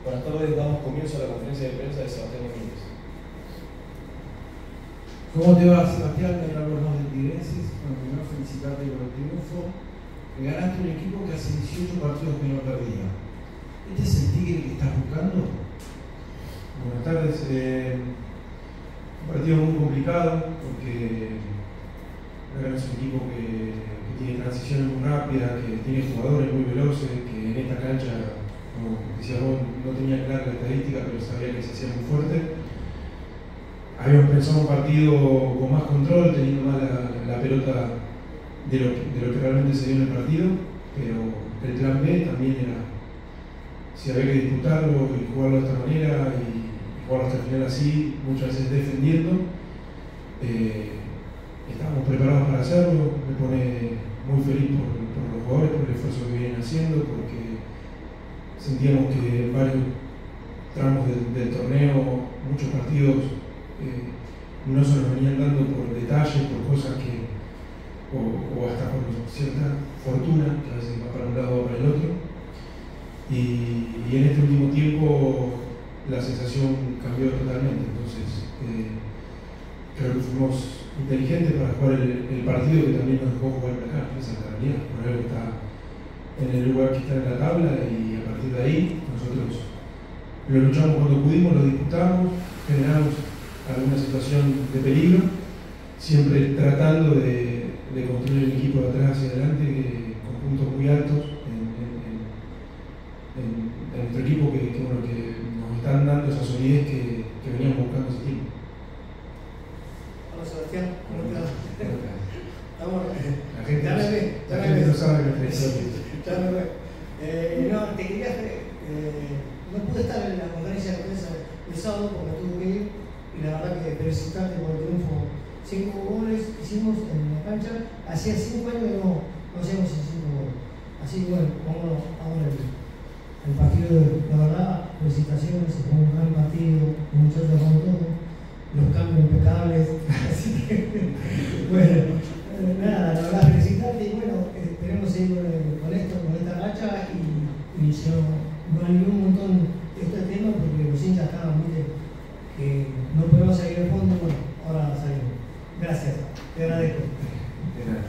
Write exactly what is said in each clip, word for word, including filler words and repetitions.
Buenas tardes, damos comienzo a la conferencia de prensa de Sebastián Domínguez. ¿Cómo te va, Sebastián? Me hablo más de Tigrenses. Bueno, primero felicitarte por el triunfo. Que ganaste un equipo que hace dieciocho partidos que no perdía. ¿Este es el Tigre que estás buscando? Buenas tardes. Eh, un partido muy complicado porque es un equipo que, que tiene transiciones muy rápidas, que tiene jugadores muy veloces, que en esta cancha, como decía vos, no tenía clara la estadística, pero sabía que se hacía muy fuerte. Habíamos pensado un partido con más control, teniendo más la, la pelota de lo, de lo que realmente se dio en el partido, pero el plan B también era si había que disputarlo y jugarlo de esta manera y jugarlo hasta el final así, muchas veces defendiendo. Eh, estábamos preparados para hacerlo, me pone muy feliz por, por los jugadores, por el esfuerzo que vienen haciendo, porque sentíamos que en varios tramos del, del torneo, muchos partidos Eh, no se nos venían dando por detalles, por cosas que, o, o hasta por cierta fortuna, que a veces va para un lado o para el otro. Y, y en este último tiempo la sensación cambió totalmente. Entonces, eh, creo que fuimos inteligentes para jugar el, el partido que también nos dejó jugar acá, esa es la realidad. Por algo está en el lugar que está en la tabla y a partir de ahí nosotros lo luchamos cuando pudimos, lo disputamos, generamos alguna situación de peligro, siempre tratando de, de construir el equipo de atrás hacia adelante que, con puntos muy altos en, en, en, en, en nuestro equipo que, que, bueno, que nos están dando esa solidez que, que veníamos buscando ese tiempo. Hola Sebastián, ¿cómo estás? Estamos, la gente, ya me ve, ya la me gente ve. no sabe nuestra historia. Ya me ve. Eh, no, te quería, eh, no pude estar en la conferencia de prensa el sábado porque me tuve que ir. Y la verdad que felicitarte por el triunfo. Cinco goles hicimos en la cancha. Hacía cinco años que no, no hacíamos cinco goles. Así que bueno, vamos ahora el, el partido. La verdad, felicitaciones. Se fue un gran partido. Los muchachos con todo. Los cambios impecables. Así que, bueno, nada, la verdad, felicitarte. Y bueno, esperemos seguir con esto, con esta racha. Y, y se nos alivió un montón este tema porque los hinchas estaban muy. Que no podemos seguir el fondo, bueno, ahora salimos. Gracias, te agradezco. De nada.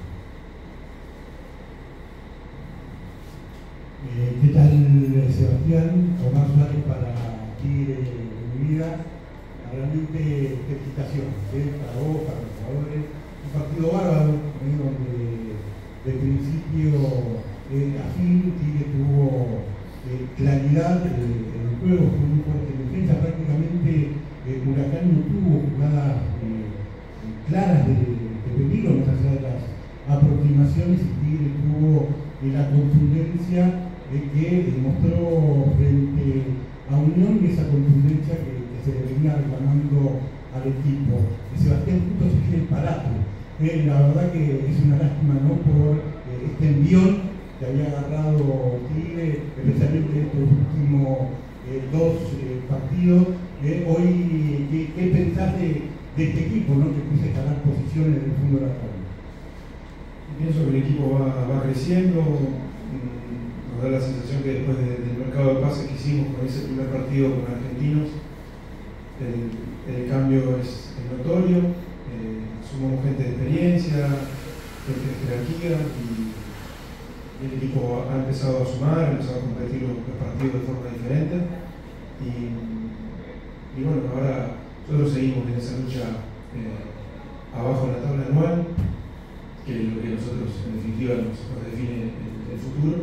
Eh, ¿Qué tal, Sebastián? Tomás Suárez para Tigre de mi vida. Realmente felicitaciones ¿eh? Para vos, para los jugadores. Un partido bárbaro, ¿eh? Donde de principio eh, a fin Tigre tuvo eh, claridad eh, en el juego, fue muy fuerte en defensa. Prácticamente eh, Huracán no tuvo jugadas eh, claras de, de peligro, más allá de las aproximaciones, y Tigre tuvo eh, la contundencia de que demostró frente a Unión y esa contundencia que, que se le venía reclamando al equipo. Y Sebastián justo se quiere el parate. Eh, la verdad que es una lástima, ¿no?, por eh, este envión que había agarrado Tigre, especialmente en estos últimos eh, dos eh, partidos. Eh, hoy, ¿qué, qué pensás de, de este equipo, ¿no?, que empieza a escalar posiciones en el fondo de la tabla? Pienso que el equipo va, va creciendo. Nos da la sensación que después de, del mercado de pases que hicimos con ese primer partido con Argentinos, el, el cambio es, es notorio. Eh, sumamos gente de experiencia, gente de jerarquía y, y el equipo ha empezado a sumar, ha empezado a competir los, los partidos de forma diferente. Y, y bueno, ahora nosotros seguimos en esa lucha eh, abajo en la tabla anual, que es lo que nosotros en definitiva nos, nos define el, el futuro.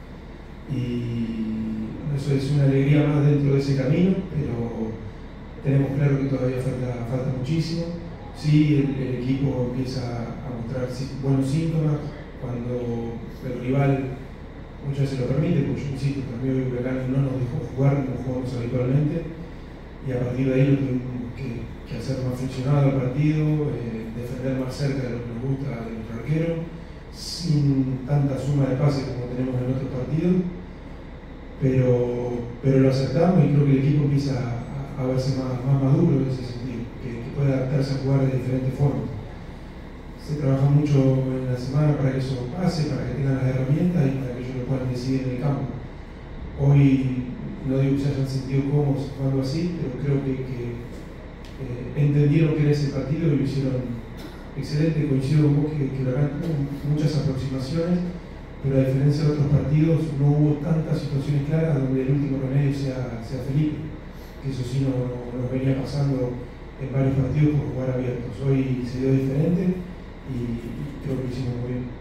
Y bueno, eso es una alegría más dentro de ese camino, pero tenemos claro que todavía falta, falta muchísimo. Sí, el, el equipo empieza a mostrar buenos síntomas cuando el rival muchas veces lo permite, porque yo insisto, también hoy Huracán no nos dejó jugar como jugamos habitualmente, y a partir de ahí lo tuvimos que, que hacer más funcionado el partido, eh, defender más cerca de lo que nos gusta de nuestro arquero, sin tanta suma de pases como tenemos en otros partidos, pero, pero lo aceptamos y creo que el equipo empieza a, a verse más, más maduro en ese sentido, que, que puede adaptarse a jugar de diferentes formas. Se trabaja mucho en la semana para que eso pase, para que tengan las herramientas y para que ellos lo puedan decidir en el campo. Hoy no digo que se hayan sentido cómodos jugando así, pero creo que, que eh, entendieron que era ese partido y lo hicieron excelente. Coincido con vos que, que Huracán tuvo muchas aproximaciones, pero a diferencia de otros partidos no hubo tantas situaciones claras donde el último remedio sea, sea Felipe, que eso sí no, no, nos venía pasando en varios partidos por jugar abiertos. Hoy se dio diferente y, y creo que lo hicimos muy bien.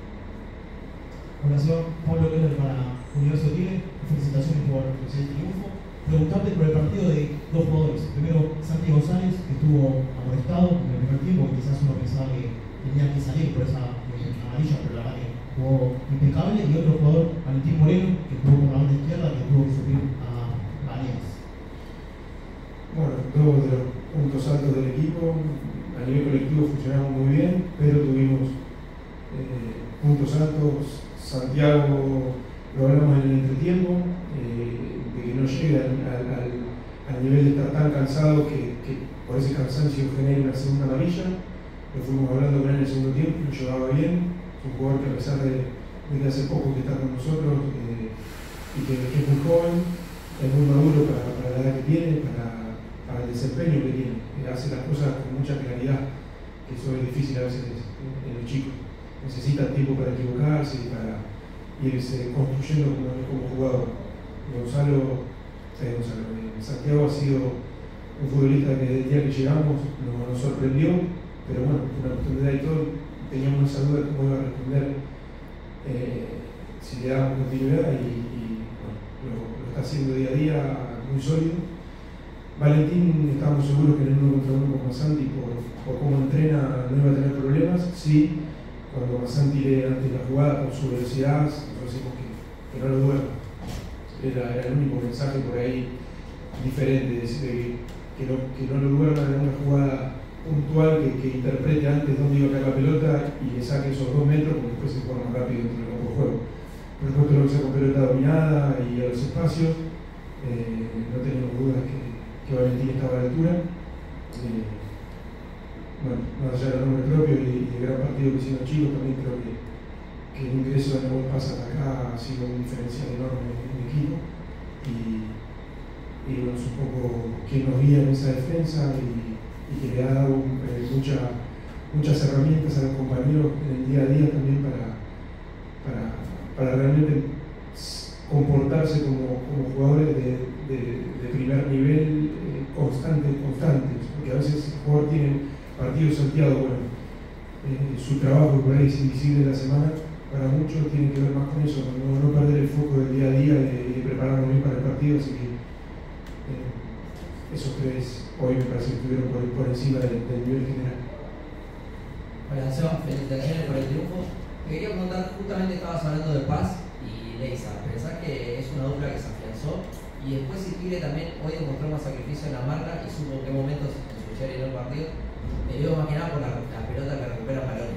Hola, señor Pablo Keller para Universo Tigre. Felicitaciones por el triunfo. Preguntarte por el partido de dos jugadores. Primero, Santi González, que estuvo amonestado en el primer tiempo, que quizás uno pensaba que tenía que salir por esa eh, amarilla, pero la verdad que jugó impecable. Y otro jugador, Valentín Moreno, que jugó por la banda izquierda, que tuvo que subir a Baneas. Bueno, dos de los puntos altos del equipo. A nivel colectivo funcionamos muy bien, pero tuvimos eh, puntos altos. Santiago lo hablamos en el entretiempo, eh, de que no llegue al, al, al, al nivel de estar tan cansado que, que por ese cansancio genere una segunda amarilla. Lo fuimos hablando con él en el segundo tiempo, lo llevaba bien. Es un jugador que a pesar de, de que hace poco que está con nosotros eh, y que, que es muy joven, es muy maduro para, para la edad que tiene, para, para el desempeño que tiene. Eh, hace las cosas con mucha claridad, que eso es difícil a veces en, en los chicos. Necesita tiempo para equivocarse y para irse construyendo como, como jugador. Gonzalo, eh, Gonzalo eh, Santiago ha sido un futbolista que desde el día que llegamos nos, nos sorprendió, pero bueno, una cuestión de edad y todo, teníamos esa duda de cómo iba a responder eh, si le dábamos continuidad y, y bueno, lo, lo está haciendo día a día muy sólido. Valentín, estábamos seguros que en el uno contra uno con Santi, por, por cómo entrena, no iba a tener problemas. Sí, cuando Santi lee antes la jugada por su velocidad, nosotros decimos que, que no lo duerma. Era, era el único mensaje por ahí diferente, decir que, que, no, que no lo duerma en una jugada puntual, que, que interprete antes dónde iba a caer la pelota y le saque esos dos metros, porque después se juega más rápido dentro del campo de juego. Por supuesto, lo que sea con pelota dominada y a los espacios, eh, no tenemos dudas que, que Valentín estaba a la altura. Eh, Bueno, más allá del nombre propio y, y el gran partido que hicieron los chicos, también creo que, que el ingreso de Nahuel Paz hasta acá ha sido un diferencial enorme en el equipo. Y, y bueno, es un poco quien nos guía en esa defensa y, y que le ha dado eh, mucha, muchas herramientas a los compañeros en el día a día también para, para, para realmente comportarse como, como jugadores de, de, de primer nivel eh, constante, constantes, porque a veces el jugador tiene partido salteado, bueno, eh, su trabajo por ahí es invisible en la semana, para muchos tiene que ver más con eso, no, no perder el foco del día a día y, y prepararnos bien para el partido, así que eh, esos tres hoy me parece que estuvieron por, por encima del, del nivel general. Hola, Seba, felicitaciones por el triunfo. Te quería preguntar, justamente estabas hablando de Paz y Leiza, ¿pensás que es una dupla que se afianzó? Y después si Tigre también hoy demostró más sacrificio en la marca y supo qué momentos en su y en el partido. Te digo más que nada por la, la pelota que recupera Maroni.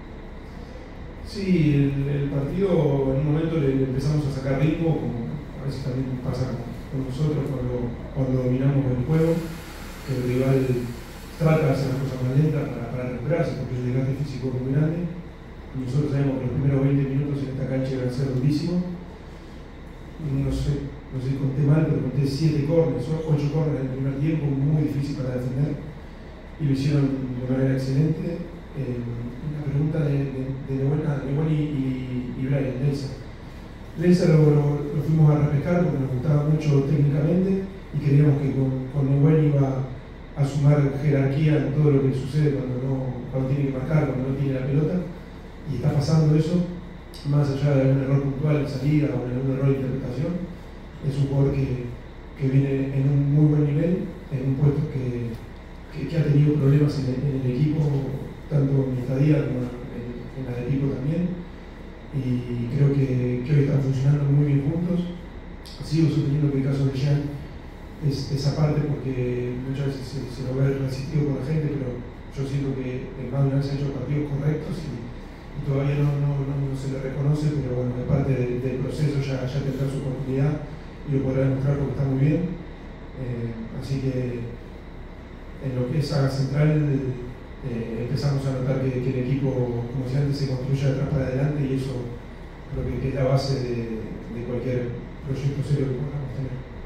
Sí, el, el partido en un momento le, le empezamos a sacar ritmo, como a veces también pasa con, con nosotros cuando, cuando dominamos el juego, que el rival trata de hacer las cosas más lentas para, para recuperarse, porque el desgaste físico es muy grande. Y nosotros sabemos que los primeros veinte minutos en esta cancha iban a ser durísimos. No sé, no sé si conté mal, pero conté siete corners, ocho corners en el primer tiempo, muy difícil para defender. Y lo hicieron de manera excelente. Eh, la pregunta de, de, de Nahuel y, y, y Brian, Leiza. Leiza lo, lo, lo fuimos a refrescar porque nos gustaba mucho técnicamente y creíamos que con, con Nahuel iba a sumar jerarquía en todo lo que sucede cuando, no, cuando tiene que marcar, cuando no tiene la pelota. Y está pasando eso, más allá de algún error puntual en salida o en algún error de interpretación. Es un jugador que, que viene en un muy buen nivel, en un puesto que, que, que ha tenido problemas en el, en el equipo, tanto en mi estadía como en, en la del equipo también. Y creo que, que hoy están funcionando muy bien juntos. Sigo sosteniendo que el caso de Jean es esa parte porque muchas veces se, se lo ve resistido por la gente, pero yo siento que el más de una vez ha hecho partidos correctos y, y todavía no, no, no, no se le reconoce, pero bueno, de parte de, del proceso ya, ya tendrá su oportunidad y lo podrá demostrar porque está muy bien. Eh, así que en lo que es saga central eh, empezamos a notar que, que el equipo, como si antes, se construye de atrás para adelante y eso creo que, que es la base de, de cualquier proyecto serio que podamos tener.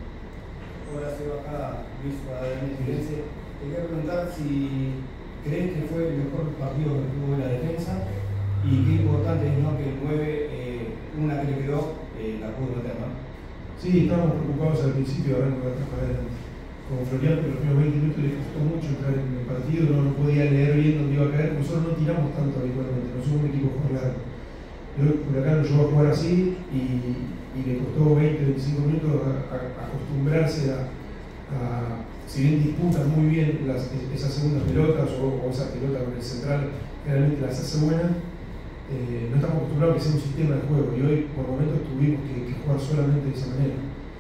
Luis Guadalupe Firenze. Te quería preguntar si crees que fue el mejor partido que tuvo la defensa y qué importante es, ¿no?, que el nueve, eh, una que le quedó, eh, la pudo meter, ¿no? Sí, estábamos preocupados al principio, ahora no va a trabajar adelante. Con Florian, que los primeros veinte minutos le costó mucho entrar en el partido, no, no podía leer bien dónde iba a caer, nosotros no tiramos tanto habitualmente, no somos un equipo por largo. Huracán lo llevó a jugar así y, y le costó veinte, veinticinco minutos a, a, a acostumbrarse a, a, si bien disputan muy bien las, esas segundas pelotas o, o esa pelota con el central, generalmente las hace buenas, eh, no estamos acostumbrados a que sea un sistema de juego y hoy por momentos tuvimos que, que jugar solamente de esa manera.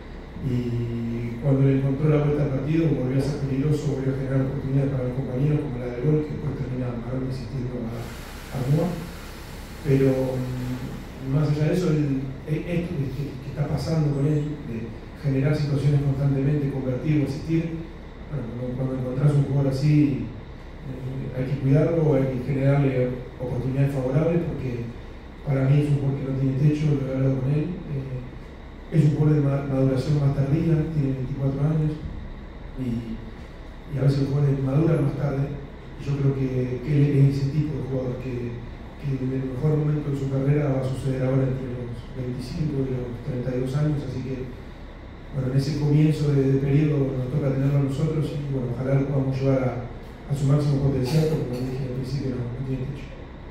Y cuando le encontró la vuelta al partido volvió a ser peligroso, volvió a generar oportunidades para los compañeros como la del gol, que después termina Marón insistiendo a Armoa. Pero más allá de eso, el, esto que, que está pasando con él, de generar situaciones constantemente, convertir o asistir, bueno, cuando, cuando encontrás un jugador así, eh, hay que cuidarlo, hay que generarle oportunidades favorables, porque para mí es un jugador que no tiene techo, lo he hablado con él. Eh, es un jugador de maduración más tardía, tiene veinticuatro años, y, y a veces los jugadores maduran más tarde. Y yo creo que, que él es ese tipo de jugador que, que en el mejor momento de su carrera va a suceder ahora entre los veinticinco y los treinta y dos años, así que bueno, en ese comienzo de, de periodo nos toca tenerlo a nosotros y bueno, ojalá lo podamos llevar a, a su máximo potencial, porque como dije al principio no, no tiene techo.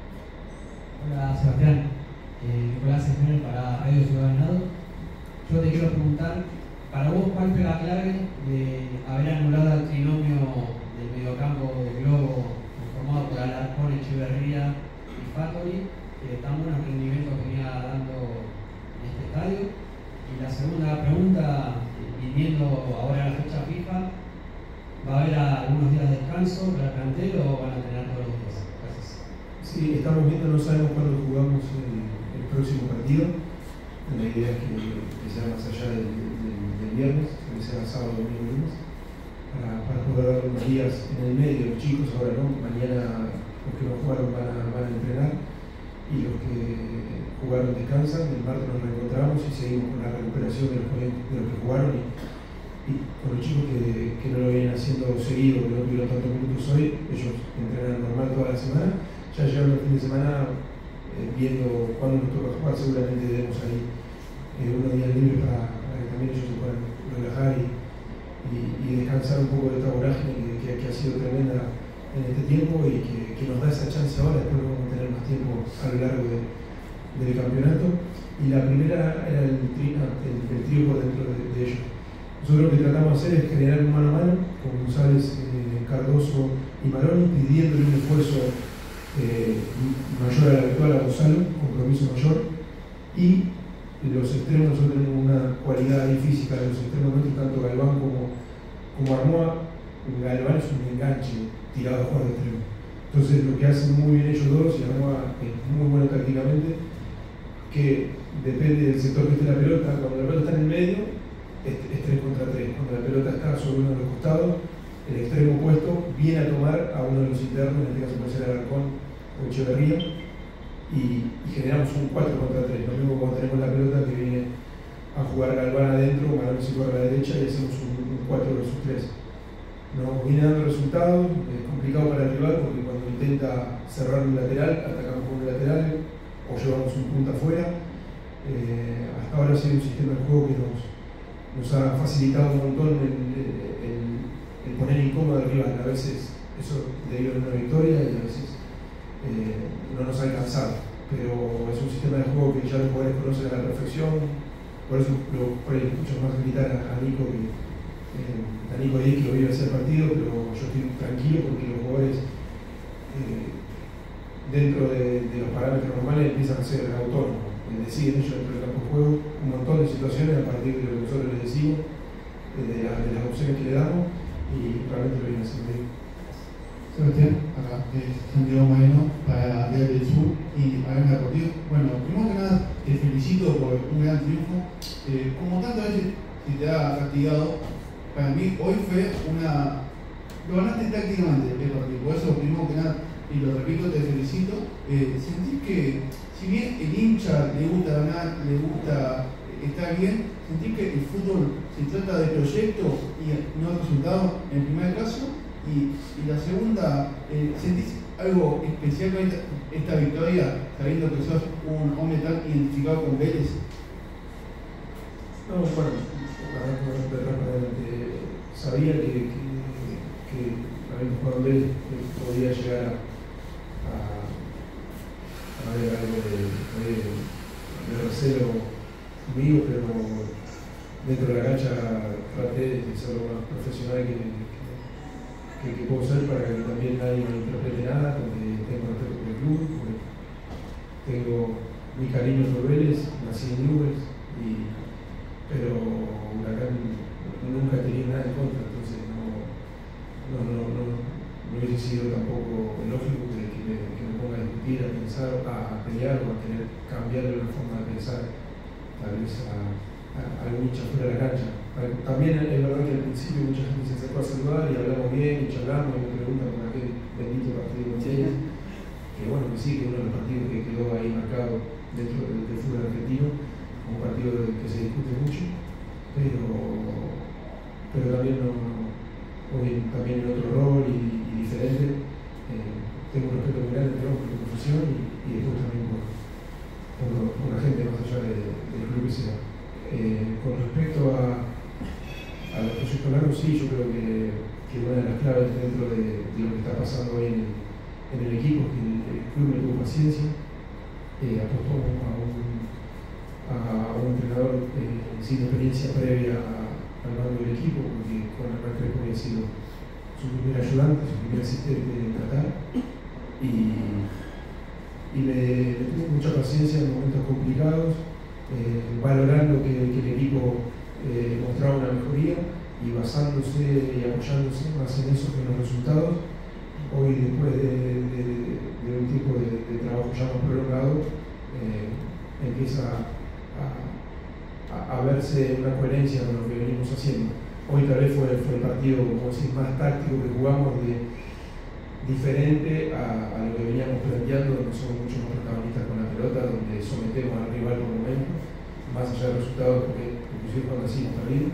Hola Sebastián, eh, Nicolás Esmer para Radio Ciudad Venado. Yo te quiero preguntar, para vos, ¿cuál fue la clave de haber anulado el trinomio del mediocampo del Globo conformado por Alarcón, Echeverría y Fattori, que tan buenos rendimientos venía dando en este estadio? Y la segunda pregunta, viniendo ahora a la fecha FIFA, ¿va a haber algunos días de descanso para el plantel o van a tener todos los días? Gracias. Sí, estamos viendo, no sabemos cuándo jugamos el, el próximo partido. La idea es que, que sea más allá del, del, del viernes, que sea sábado, domingo, lunes, para, para poder dar unos días en el medio. Los chicos ahora no, mañana los que no jugaron van a, van a entrenar y los que jugaron descansan. El martes nos reencontramos y seguimos con la recuperación de los, de los que jugaron y, y con los chicos que, que no lo vienen haciendo seguido, que no tuvieron tantos minutos hoy, ellos entrenan normal toda la semana. Ya llegaron el fin de semana eh, viendo cuándo nos toca jugar, seguramente debemos ahí eh, unos días libres para, para que también ellos se puedan relajar y, y, y descansar un poco de esta vorágine que, que, que ha sido tremenda en este tiempo y que, que nos da esa chance ahora, después vamos a tener más tiempo a lo largo de, del campeonato. Y la primera era el, tri, el, el trío por dentro de, de ellos. Nosotros lo que tratamos de hacer es generar un mano a mano con González, eh, Cardoso y Maroni, pidiéndole un esfuerzo eh, mayor a la actual a Gonzalo, compromiso mayor, y los extremos. Nosotros tenemos una cualidad ahí física de los extremos nuestros, tanto Galván como, como Armoa. Galván es un enganche tirado a jugar de extremo. Entonces lo que hacen muy bien ellos dos, y Armoa es muy bueno tácticamente, que depende del sector que esté la pelota. Cuando la pelota está en el medio es, es tres contra tres, cuando la pelota está sobre uno de los costados, el extremo opuesto viene a tomar a uno de los internos, en este caso puede ser Alarcón o Echeverría, y, y generamos un cuatro contra tres. Lo mismo cuando tenemos la pelota que viene a jugar Galván adentro, Marón se corre a la derecha y hacemos un, un cuatro versus tres. Nos viene dando resultados, es complicado para el rival porque cuando intenta cerrar un lateral, atacamos con un lateral o llevamos un punta afuera. Eh, hasta ahora ha sido un sistema de juego que nos, nos ha facilitado un montón el, el, el poner incómodo al rival. A veces eso debido a una victoria y a veces eh, no nos ha alcanzado. Pero es un sistema de juego que ya los jugadores conocen a la perfección. Por eso lo, por ahí escucho más gritar a, a Nico que eh, a Nico y que lo vive hacer partido, pero yo estoy tranquilo porque los jugadores eh, dentro de, de los parámetros normales empiezan a ser autónomos. Deciden ellos dentro del campo de juego un montón de situaciones a partir de lo que nosotros les decimos, de, la, de las opciones que le damos, y realmente lo vienen haciendo bien. Sebastián, acá es Santiago Moreno para Diario del Sur y Arena Deportivo. Bueno, primero que nada te felicito por un gran triunfo. Eh, como tantas veces se te ha castigado, para mí hoy fue una... Lo ganaste tácticamente el partido, por eso primero que nada, y lo repito, te felicito. Eh, sentís que si bien el hincha le gusta ganar, le gusta está bien, sentís que el fútbol se trata de proyecto y no de resultado en el primer caso, y, y la segunda, eh, ¿sentís algo especial con esta, esta victoria, sabiendo que sos un hombre tan identificado con Vélez? No, bueno, realmente sabía que, que, que habiendo jugado en Vélez podía llegar a, a, a ver algo de, de, de recelo conmigo, pero dentro de la cancha traté de ser lo más profesional que, que, que puedo ser para que también nadie me interprete nada, porque tengo respeto por el club, porque tengo mi cariño por Vélez, nací en Nubes, y, pero Huracán nunca he tenido nada en contra, entonces no, no, no, no, no hubiese sido tampoco lógico que, que, me, que me ponga a discutir, a pensar, a pelear o a tener cambiar la forma de pensar, tal vez a, a, a algún hincha fuera de la cancha. También es verdad que al principio mucha gente se acercó a saludar y hablamos bien y charlamos y me preguntan por aquel bendito partido con Chile, que bueno, que sí, que uno de los partidos que quedó ahí marcado dentro del, del fútbol argentino, un partido que se discute mucho, pero, pero también, no, hoy también en otro rol y, y diferente, eh, tengo un respeto muy grande digamos, por tu profesión y, y después también por, por, por la gente más allá de, del club que sea. Eh, con respecto a, a los proyectos largos, sí, yo creo que, que una de las claves dentro de, de lo que está pasando hoy en el, en el equipo es que el, el club me tuvo paciencia, eh, apostó a un a un entrenador eh, sin experiencia previa al mando del equipo, porque Juan Hernán Crespo había sido su primer ayudante, su primer asistente en Qatar, y, y le, le tuvo mucha paciencia en momentos complicados, eh, valorando que, que el equipo eh, mostraba una mejoría y basándose y apoyándose más en eso que en los resultados. Hoy, después de, de, de un tiempo de, de trabajo ya más prolongado, eh, empieza A, a, a verse una coherencia con lo que venimos haciendo. Hoy tal vez fue, fue el partido como decir, más táctico que jugamos, de, diferente a, a lo que veníamos planteando, donde somos mucho más protagonistas con la pelota, donde sometemos al rival por momentos, más allá del resultado, porque inclusive cuando así hemos perdido.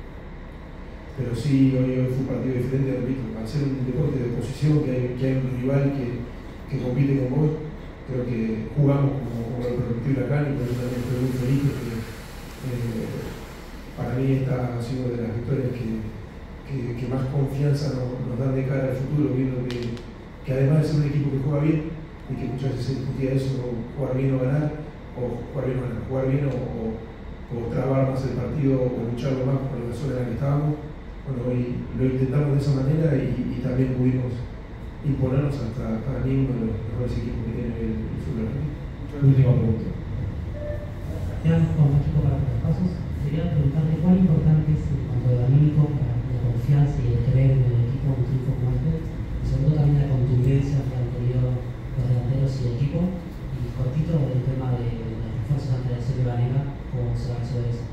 Pero sí, hoy, hoy fue un partido diferente, repito, al ser un deporte de posición, que hay, que hay un rival que, que compite con vos, creo que jugamos como, como lo prometió Huracán y por eso también estoy muy feliz porque eh, para mí esta ha sido de las victorias que, que, que más confianza nos, nos dan de cara al futuro, viendo que, que además de ser un equipo que juega bien y que muchas veces se discutía eso, jugar bien o ganar, o jugar bien o ganar, jugar bien o, o, o trabar más el partido o lucharlo más por la zona en la que estábamos. Bueno, hoy lo intentamos de esa manera y, y también pudimos imponernos hasta para mí uno de los mejores equipos que tiene el, el fútbol argentino. Última pregunta. Quedamos con un equipo para los pasos. Quería preguntarle cuán importante es en cuanto a lo anímico para la confianza y el creer en el equipo un triunfo como este, y sobre todo también la contundencia que han tenido los delanteros y el equipo. Y cortito el tema de los refuerzos ante la lesión de Vanega, ¿cómo se va a resolver eso?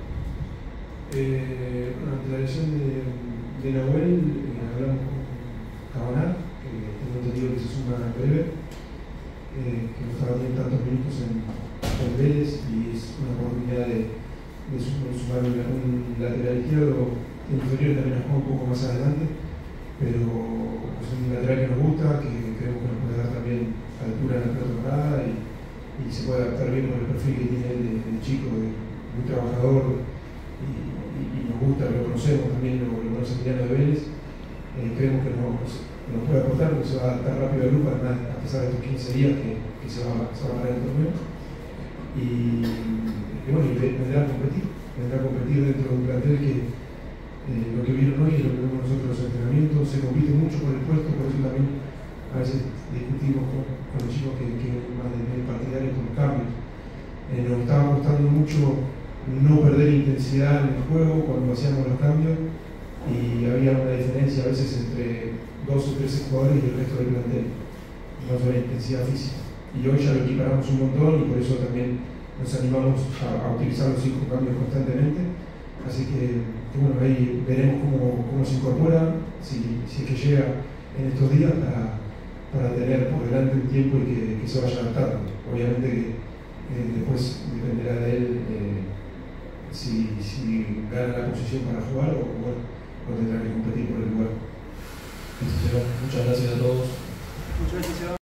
Eh, bueno, ante la lesión de, de Nahuel, eh, hablamos con Cabaná, que tengo entendido que se suma en breve, eh, que no estaba teniendo tantos minutos en, en Vélez y es una oportunidad de, de sumar un, un lateral izquierdo inferior también a jugar un poco más adelante, pero es un lateral que nos gusta, que creemos que nos puede dar también altura en la pretemporada y, y se puede adaptar bien con el perfil que tiene él de, de chico, de, muy trabajador y, y, y nos gusta, lo conocemos también, lo, lo conoce Emiliano de Vélez. Eh, creemos que nos, nos puede aportar porque se va a adaptar rápido al grupo, además, a pesar de estos quince días que, que se, va, se va a parar el torneo. Y, y bueno, y vendrá a competir, vendrá a competir dentro de un plantel que eh, lo que vieron hoy y lo que vemos nosotros en los entrenamientos, se compite mucho por el puesto, por eso también a veces discutimos con, con los chicos que, que más de medio partidarios con los cambios. Eh, nos estaba costando mucho no perder intensidad en el juego cuando hacíamos los cambios, y había una diferencia a veces entre dos o tres jugadores y el resto del plantel, no sobre intensidad física. Y hoy ya lo equiparamos un montón y por eso también nos animamos a, a utilizar los cinco cambios constantemente. Así que, que bueno, ahí veremos cómo, cómo se incorpora, si, si es que llega en estos días para, para tener por delante un tiempo y que, que se vaya adaptando. Obviamente que eh, después dependerá de él eh, si, si gana la posición para jugar o, bueno, o tendrá que competir por el lugar. Muchas gracias a todos. Muchas gracias, Seba.